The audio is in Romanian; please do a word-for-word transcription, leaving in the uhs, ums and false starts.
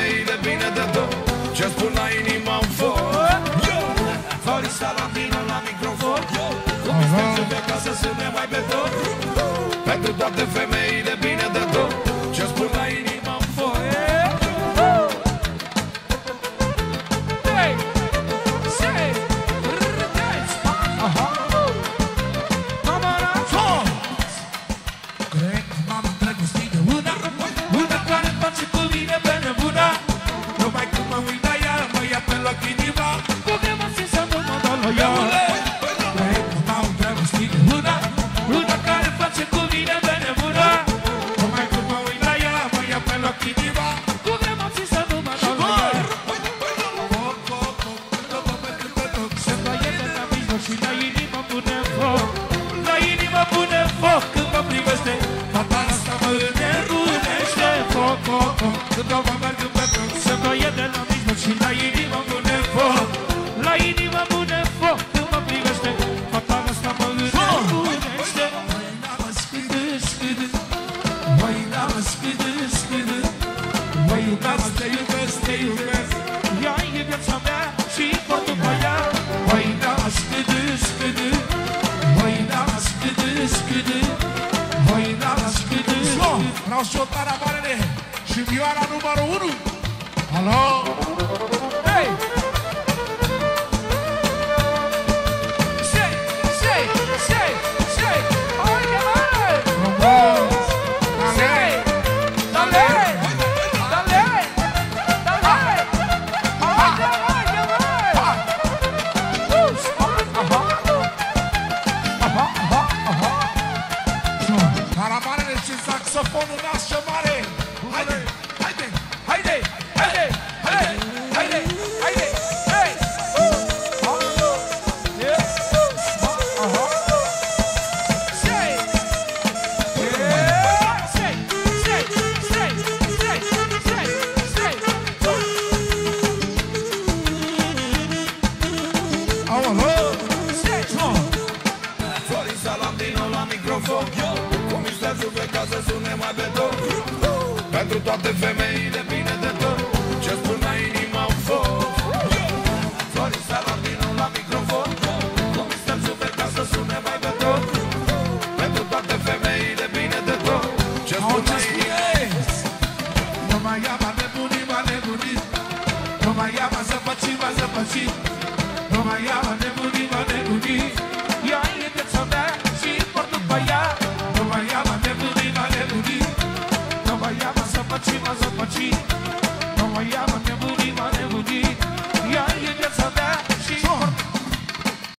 femeile bine de tot. Ce spun la inima-n foc. Floris Salandino la microfon. Cum este pe acasă sune mai pe tot. Pentru toate femeile bine de tot. Ce spun la inima-n foc. Vreau și o tarabarele și vioara numărul unu. Alo? Hei! Sei, sei, sei, sei! Hai că mai! Frumos! Sei! Dale! Dale! Dale! Hai că mai, că mai! Aha! Aha, aha, aha! Tarabarele și saxofonul nașă mare! Haide! Haide! Haide! Haide! Haide! Haide! Haide! Hei! Aha! Sei! Sei! Sei! Sei! Sei! Sei! Sei! Aoleu! Sei! Floris Salandino la microfon. Cum mistează pe casă sune mai pe tot. Pentru toate femeile bine de tot. Ce spun la inima-n foc. Floris Salandino la microfon. Cum mistează pe casă sune mai pe tot. Pentru toate femeile bine de tot. Ce spun la inima-n foc. Nu mai ia-mă nebunii, mă nebunii. Nu mai ia-mă zăpăcii, mă zăpăcii. Nu mai ia-mă nebunii, mă nebunii. Ea e viața mea și por după ea. Nu mai ia-mă nebunii, mă nebunii. Nu mai ia-mă zăpăcii, mă zăpăcii.